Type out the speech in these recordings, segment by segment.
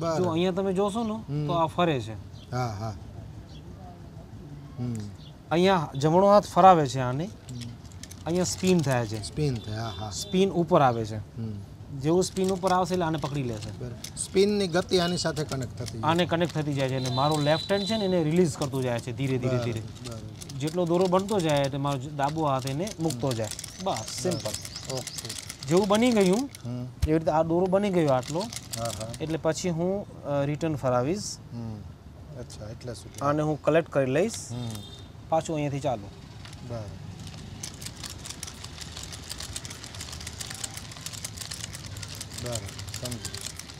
જો અહીંયા તમે જોશો ને તો આ ફરે છે. હા હા. અહીંયા જમણો હાથ ફરાવે છે આને, અહીંયા સ્પિન થાય છે. સ્પિન થાય. હા હા. સ્પિન ઉપર આવે છે. જેવું સ્પિન ઉપર આવશે એટલે આને પકડી લેશે. સ્પિનની ગતિ આની સાથે કનેક્ટ થતી આને કનેક્ટ થતી જાય છે અને મારો લેફ્ટ હેન્ડ છે ને એને રિલીઝ કરતો જાય છે ધીરે ધીરે ધીરે. જેટલો દોરો બનતો જાય એટલે મારો ડાબો હાથ એને મૂકતો જાય. બસ સિમ્પલ. ઓકે. જેવું બની ગયું એવી રીતે આ દોરો બની ગયો આટલો. હા હા. એટલે પછી હું રિટર્ન ફરાવીશ. અચ્છા, એટલે શું? આને હું કલેક્ટ કરી લઈશ. પાછું અહીંયાથી ચાલુ. બરાબર. બરાબર, સમજી.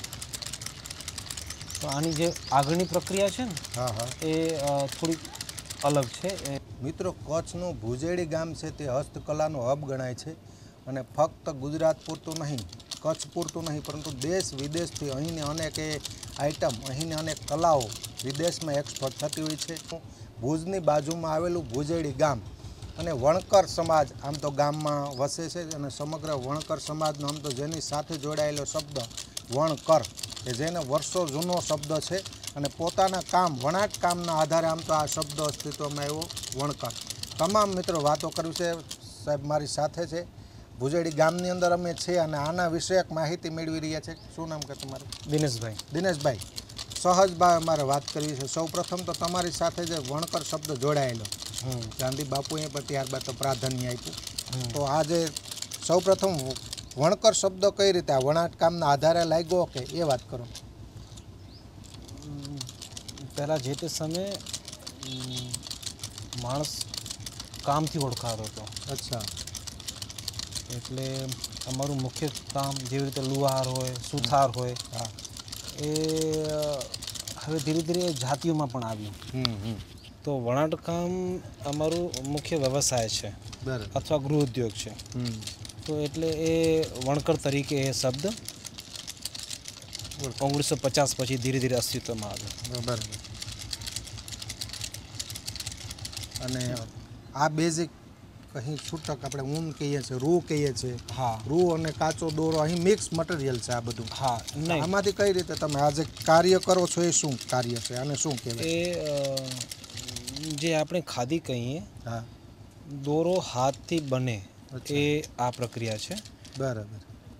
તો આની જે આગળની પ્રક્રિયા છે ને હા હા એ થોડીક અલગ છે. મિત્રો, કચ્છનું ભુજેડી ગામ છે તે હસ્તકલાનો હબ ગણાય છે અને ફક્ત ગુજરાત પૂરતું નહીં, કચ્છ પૂરતું નહીં, પરંતુ દેશ વિદેશથી અહીંની અનેક આઇટમ, અહીંની અનેક કલાઓ વિદેશમાં એક્સપોર્ટ થતી હોય છે. ભુજની બાજુમાં આવેલું ભુજેડી ગામ અને વણકર સમાજ આમ તો ગામમાં વસે છે અને સમગ્ર વણકર સમાજનો આમ તો જેની સાથે જોડાયેલો શબ્દ વણકર, કે જેને વર્ષો જૂનો શબ્દ છે અને પોતાના કામ, વણાટ કામના આધારે આમ તો આ શબ્દ અસ્તિત્વમાં આવ્યો, વણકર. તમામ મિત્રો વાતો કરવી છે, સાહેબ મારી સાથે છે, ભુજેડી ગામની અંદર અમે છીએ અને આના વિશે એક માહિતી મેળવી રહ્યા છે. શું નામ કે તમારું? દિનેશભાઈ. દિનેશભાઈ, સહજભાઈ અમારે વાત કરવી છે. સૌ પ્રથમ તો તમારી સાથે જે વણકર શબ્દ જોડાયેલો, ગાંધી બાપુએ પણ ત્યારબાદ તો પ્રાધાન્ય આપ્યું, તો આજે સૌ પ્રથમ વણકર શબ્દ કઈ રીતે આ વણાટ કામના આધારે લાગ્યો કે એ વાત કરો. પહેલાં જે તે સમયે માણસ કામથી ઓળખાતો હતો. અચ્છા. એટલે અમારું મુખ્ય કામ જેવી રીતે લુહાર હોય, સુથાર હોય, એ હવે ધીરે ધીરે જાતિઓમાં પણ આવ્યું. તો વણાટ કામ અમારું મુખ્ય વ્યવસાય છે અથવા ગૃહ ઉદ્યોગ છે. તો એટલે એ વણકર તરીકે એ શબ્દ 1950 પછી ધીરે ધીરે અસ્તિત્વમાં આવ્યો. બરાબર. અને આ બેઝિક અહીં છૂટક આપણે ઊન કહીએ છીએ, રૂ કહીએ છીએ. હા. રૂ અને કાચો દોરો અહીં મિક્સ મટીરિયલ છે આ બધું. હા. નહીં, આમાંથી કઈ રીતે તમે આજે કાર્ય કરો છો એ શું કાર્ય છે અને શું કહેવાય? એ જે આપણે ખાદી કહીએ, હા, દોરો હાથથી બને એ આ પ્રક્રિયા છે. બરાબર.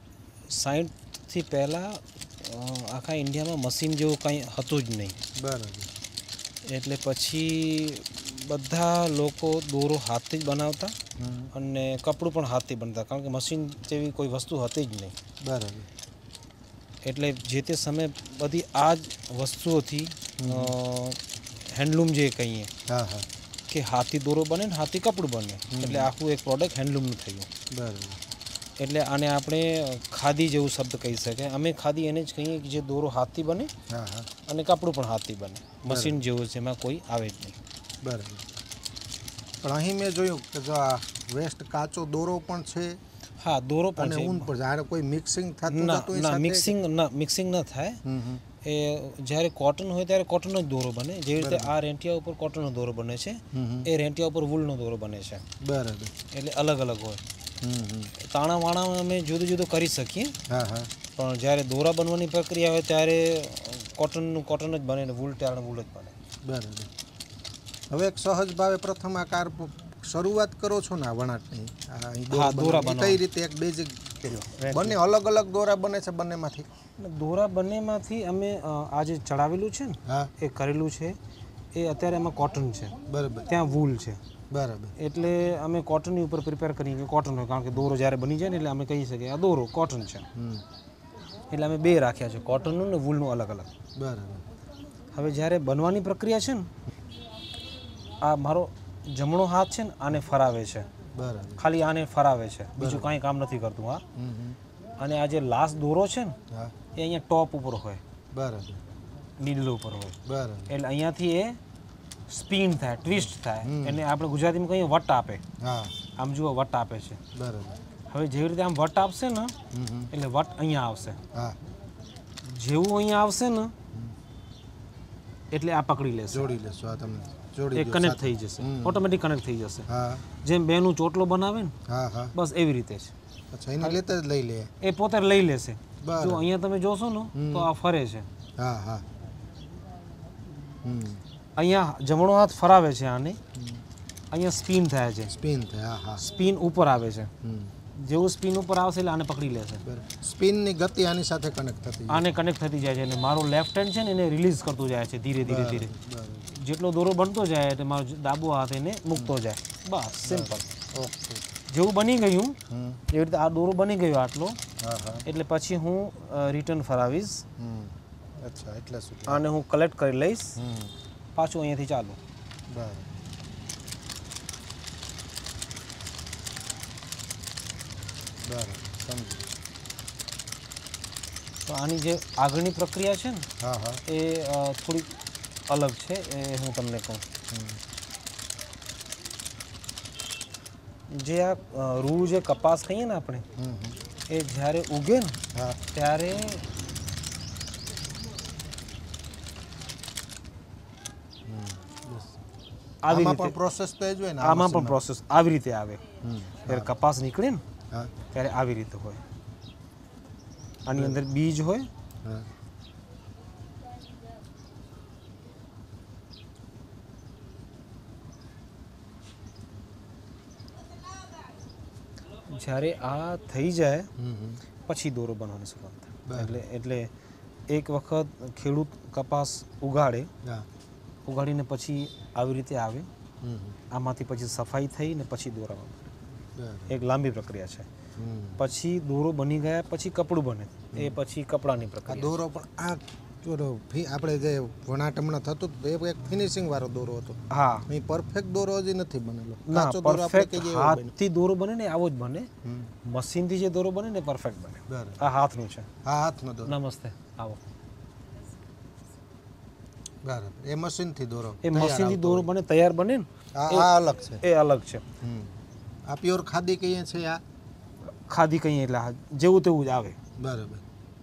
60થી પહેલાં આખા ઇન્ડિયામાં મશીન જેવું કંઈ હતું જ નહીં. બરાબર. એટલે પછી બધા લોકો દોરો હાથથી જ બનાવતા અને કપડું પણ હાથથી બનતા, કારણ કે મશીન જેવી કોઈ વસ્તુ હતી જ નહીં. બરાબર. એટલે જે તે સમયે બધી આ જ વસ્તુઓથી હેન્ડલૂમ જે કહીએ, હા હા, કે હાથથી દોરો બને ને હાથથી કપડું બને, એટલે આખું એક પ્રોડક્ટ હેન્ડલૂમનું થયું. બરાબર. એટલે આને આપણે ખાદી જેવું શબ્દ કહી શકાય. અમે ખાદી એને જ કહીએ કે જે દોરો હાથથી બને અને કપડું પણ હાથથી બને, મશીન જેવું છે, એમાં કોઈ આવે જ નહીં. બરાબર. પણ અહીં મેં જોયું કે જો આ વેસ્ટ કાચો દોરો પણ છે. હા, દોરો પણ છે. ઊન પણ જ્યારે કોઈ મિક્સિંગ થતું ના, મિક્સિંગ ન થાય. એ જ્યારે કોટન હોય ત્યારે કોટનનો જ દોરો બને. જેવી રીતે આ રેંટિયા ઉપર કોટનનો દોરો બને છે, એ રેંટિયા ઉપર વૂલનો દોરો બને છે. બરાબર. એટલે અલગ અલગ હોય. તાણા વાણા અમે જુદું જુદું કરી શકીએ. હા હા. પણ જ્યારે દોરા બનવાની પ્રક્રિયા હોય ત્યારે કોટન જ બને ને વૂલ ત્યારે વૂલ જ બને. બરાબર. હવે એક સહજ ભાવે પ્રથમ આકાર શરૂઆત કરો છો ને આ વણાટની, દોરા કઈ રીતે એક બેઝિક બંને અલગ અલગ દોરા બને છે બંનેમાંથી? દોરા બંનેમાંથી અમે આ જે ચડાવેલું છે ને એ કરેલું છે, એ અત્યારે એમાં કોટન છે. બરાબર. ત્યાં વૂલ છે. બરાબર. એટલે અમે કોટનની ઉપર પ્રિપેર કરીએ કે કોટન હોય, કારણ કે દોરો જ્યારે બની જાય ને એટલે અમે કહી શકીએ આ દોરો કોટન છે. એટલે અમે બે રાખ્યા છે, કોટનનું ને વૂલનું અલગ અલગ. બરાબર. હવે જ્યારે બનવાની પ્રક્રિયા છે ને, આ મારો જમણો હાથ છે ને આને ફરાવે છે. બરાબર. ખાલી આને ફરાવે છે, બીજું કાંઈ કામ નથી કરતું. હા. અને આ જે લાસ્ટ દોરો છે ને એ અહીંયા ટોપ ઉપર હોય. બરાબર. નીડલ ઉપર હોય. બરાબર. એટલે અહીંયાથી એ સ્પિન થાય, ટ્વિસ્ટ થાય, એને આપણે ગુજરાતીમાં કહીએ વટ આપે. હા. આમ જુઓ વટ આપે છે. બરાબર. હવે જેવી રીતે આમ વટ આપશે ને એટલે વટ અહીંયા આવશે. હા. જેવું અહીંયા આવશે ને એટલે આ પકડી લેશે, જોડી લેશો. આ તમે એ કનેક્ટ થઈ જશે, ઓટોમેટિક કનેક્ટ થઈ જશે. હા. જેમ બેનું ચોટલો બનાવે ને, હા હા, બસ એવી રીતે જ. અચ્છા, એને લેતા જ લઈ લે, એ પોતે લઈ લેશે. બરાબર. જો અહીંયા તમે જોશો ને તો આ ફરે છે. હા હા અહીંયા જમણો હાથ ફરાવે છે આને, અહીંયા સ્પિન થાય છે, સ્પિન થાય. હા હા સ્પિન ઉપર આવે છે. જેવું સ્પિન ઉપર આવશે એટલે આને પકડી લેશે. સ્પિનની ગતિ આની સાથે કનેક્ટ થતી જાય. આને કનેક્ટ થતી જાય છે અને મારો લેફ્ટ હેન્ડ છે ને એને રિલીઝ કરતો જાય છે ધીરે ધીરે ધીરે. જેટલો દોરો બનતો જાય એટલે મારો ડાબો હાથ એને મૂકતો જાય. બસ સિમ્પલ. ઓકે. જેવું બની ગયું એવી રીતે આ દોરો બની ગયો આટલો, હા હા એટલે પછી હું રિટર્ન ફરાવીશ. અચ્છા, એટલે શું? આને હું કલેક્ટ કરી લઈશ, પાછું અહીંયાથી ચાલુ. બરાબર. બરાબર, સમજી. તો આની જે આગળની પ્રક્રિયા છે ને હા હા એ થોડીક અલગ છે, એ હું તમને કહું. જે આ રૂ જે કપાસ કહીએ ને આપણે, એ જ્યારે ઉગે ને હા ત્યારે આવી આમાં પણ રીતે પ્રોસેસ તો એ જ હોય ને? આમાં પણ પ્રોસેસ આવી રીતે આવે. જ્યારે કપાસ નીકળે ને હા ત્યારે આવી રીતે હોય. આની અંદર બીજ હોય, હા જ્યારે આ થઈ જાય પછી દોરો બનવાની શરૂઆત થાય. એટલે એક વખત ખેડૂત કપાસ ઉગાડે, હા ઉગાડીને પછી આવી રીતે આવે, આમાંથી પછી સફાઈ થઈ ને પછી દોરામાં એક લાંબી પ્રક્રિયા છે. પછી દોરો બની ગયા પછી કપડું બને, એ પછી કપડાની આ પ્રક્રિયા. દોરો પણ આ આપણે જે વણાટમણા થતું એ એક ફિનિશિંગ વાળો દોરો હતો. હા, અહીં પરફેક્ટ દોરો હજી નથી બનેલો. ના, કાચો દોરો આપણે પરફેક્ટ કહીએ એવો હાથથી દોરો બને ને આવો જ બને. બન્યો. મશીનથી જે દોરો બને ને પરફેક્ટ બને. બરાબર. આ હાથનું છે. હા, હાથનો દોરો. નમસ્તે, આવો. બરાબર. એ મશીનથી દોરો એ મશીનથી દોરો બને, તૈયાર બને ને આ અલગ છે. એ અલગ છે. આ પ્યોર ખાદી કહીએ છે. આ ખાદી કહીએ એટલે જેવું તેવું જ આવે. બરાબર.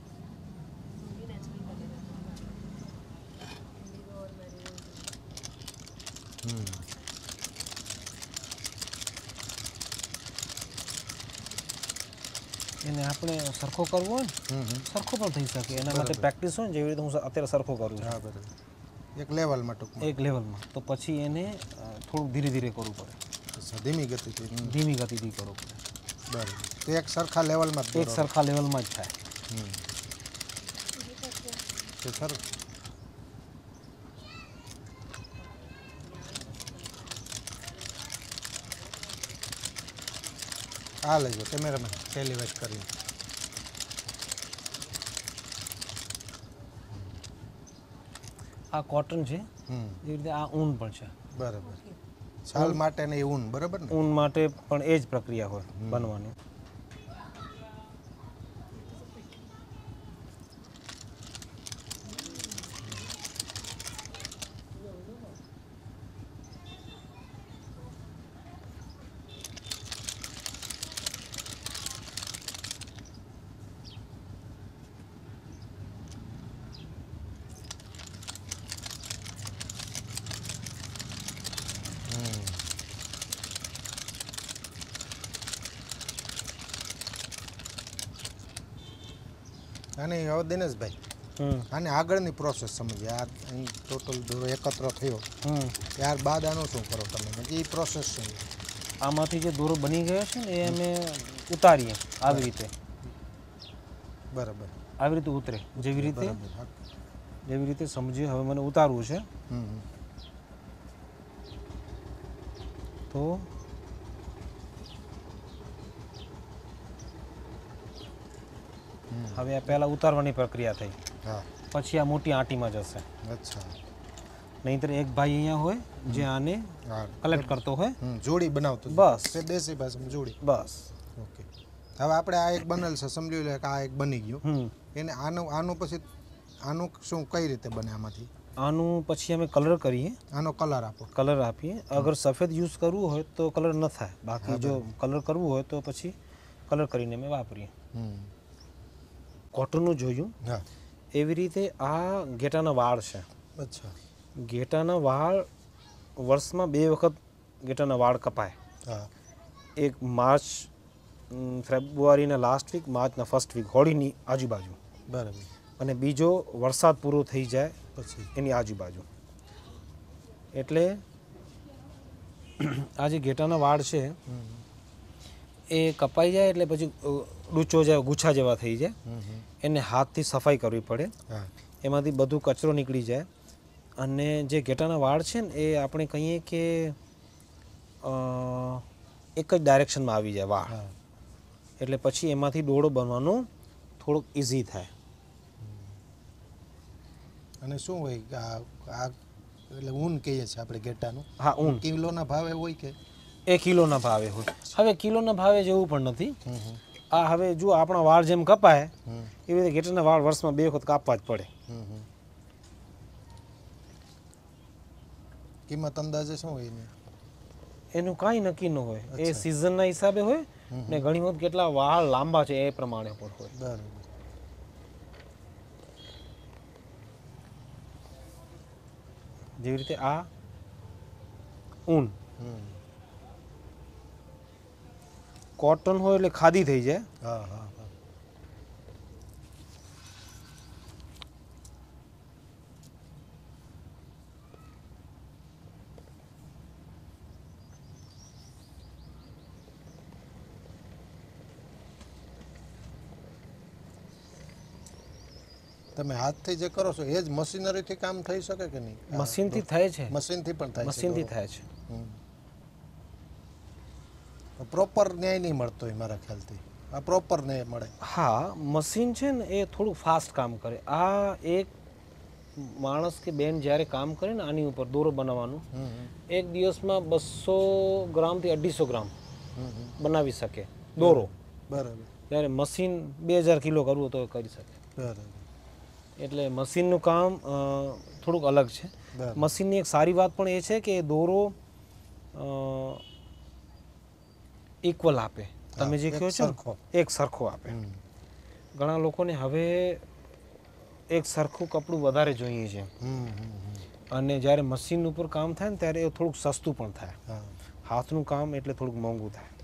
એને આપણે સરખો કરવો હોય ને સરખો પણ થઈ શકે. એના માટે પ્રેક્ટિસ હોય ને, જેવી રીતે હું અત્યારે સરખો કરું છું. હા, બરાબર. એક લેવલમાં ટૂંકમાં. એક લેવલમાં. તો પછી એને થોડુંક ધીરે ધીરે કરવું પડે, ધીમી ગતિથી. ધીમી ગતિથી કરવું પડે. બરાબર. તો એક સરખા લેવલમાં જ એક સરખા લેવલમાં જ થાય. તો સરસ. આ લેજો કેમેરામાં ટેલિવાઇઝ કરી. આ કોટન છે, એવી રીતે આ ઊન પણ છે. બરાબર. છાલ માટે ને ઊન, બરાબર ને? ઊન માટે પણ એ જ પ્રક્રિયા હોય બનવાની. અને હવે દિનેશભાઈ, આને આગળની પ્રોસેસ સમજીએ. આ અહીં ટોટલ દોરો એકત્ર થયો ત્યારબાદ આનું શું કરો તમે? એ પ્રોસેસ શું? આમાંથી જે દોરો બની ગયો છે ને એ અમે ઉતારીએ આવી રીતે. બરાબર. આવી રીતે ઉતરે. જેવી રીતે સમજીએ. હવે મને ઉતારવું છે તો હવે આ પહેલાં ઉતારવાની પ્રક્રિયા થઈ, હા, પછી આ મોટી આંટીમાં જશે. અચ્છા. નહીંતર એક ભાઈ અહીંયા હોય જે આને કલેક્ટ કરતો હોય, જોડી બનાવતો. બસ. દેશી ભાષામાં જોડી. બસ. ઓકે. હવે આપણે આ એક બનેલ છે, સમજી લે કે આ એક બની ગયું. એને આનું પછી આનું શું કઈ રીતે બને આમાંથી? આનું પછી અમે કલર કરીએ. આનો કલર આપો. કલર આપીએ. અગર સફેદ યુઝ કરવું હોય તો કલર ન થાય. બાકી જો કલર કરવું હોય તો પછી કલર કરીને અમે વાપરીએ. કોટનનું જોયું. હા. એવી રીતે આ ઘેટાના વાળ છે. અચ્છા. ઘેટાના વાળ વર્ષમાં 2 વખત ઘેટાના વાળ કપાય. હા. એક માર્ચ, ફેબ્રુઆરીના લાસ્ટ વીક, માર્ચના ફર્સ્ટ વીક, હોળીની આજુબાજુ. બરાબર. અને બીજો વરસાદ પૂરો થઈ જાય પછી એની આજુબાજુ. એટલે આ જે ઘેટાના વાળ છે એ કપાઈ જાય એટલે પછી ડૂચો જેવા ગુચ્છા જેવા થઈ જાય. એને હાથથી સફાઈ કરવી પડે. હા એમાંથી બધું કચરો નીકળી જાય. અને જે ઘેટાના વાળ છે ને એ આપણે કહીએ કે એક જ ડાયરેક્શનમાં આવી જાય વાળ. હા એટલે પછી એમાંથી દોરડો બનવાનું થોડુંક ઇઝી થાય. અને શું હોય કે આ એટલે ઊન કહીએ છીએ આપણે ઘેટાનું. હા, ઊન કિલોના ભાવે હોય કે એ કિલોના ભાવે હોય. હવે કિલોના ભાવે જેવું પણ નથી. આ હવે જો આપણા વાળ જેમ કપાય એવી રીતે ઘેટાના વાળ વર્ષમાં 2 વખત કાપવા જ પડે. કિંમત અંદાજે શું હોય એની? એનું કાંઈ નક્કી ન હોય. એ સિઝનના હિસાબે હોય ને ઘણી વખત કેટલા વાળ લાંબા છે એ પ્રમાણે પણ હોય. બરાબર. જેવી રીતે આ ઊન કોટન હોય એટલે ખાદી થઈ જાય. હા હા હા તમે હાથથી જે કરો છો એ જ મશીનરીથી કામ થઈ શકે કે નહીં? મશીનથી થાય છે. મશીનથી પણ થાય છે. મશીનથી થાય છે. પ્રોપર ન્યાય નહીં મળતો હોય મારા ખ્યાલથી. આ પ્રોપર ન્યાય મળે. હા, મશીન છે ને એ થોડું ફાસ્ટ કામ કરે. આ એક માણસ કે બેન જ્યારે કામ કરે ને આની ઉપર દોરો બનાવવાનું, એક દિવસમાં 200 ગ્રામથી 250 ગ્રામ બનાવી શકે દોરો. બરાબર. જ્યારે મશીન 2000 કિલો કરવું તો એ કરી શકે. બરાબર. એટલે મશીનનું કામ થોડુંક અલગ છે. મશીનની એક સારી વાત પણ એ છે કે દોરો ઇક્વલ આપે. તમે જે કહો છો એક સરખો આપે. ઘણા લોકોને હવે એક સરખું કપડું વધારે જોઈએ છે. અને જ્યારે મશીન ઉપર કામ થાય ને ત્યારે એ થોડુંક સસ્તું પણ થાય. હાથનું કામ એટલે થોડુંક મોંઘું થાય.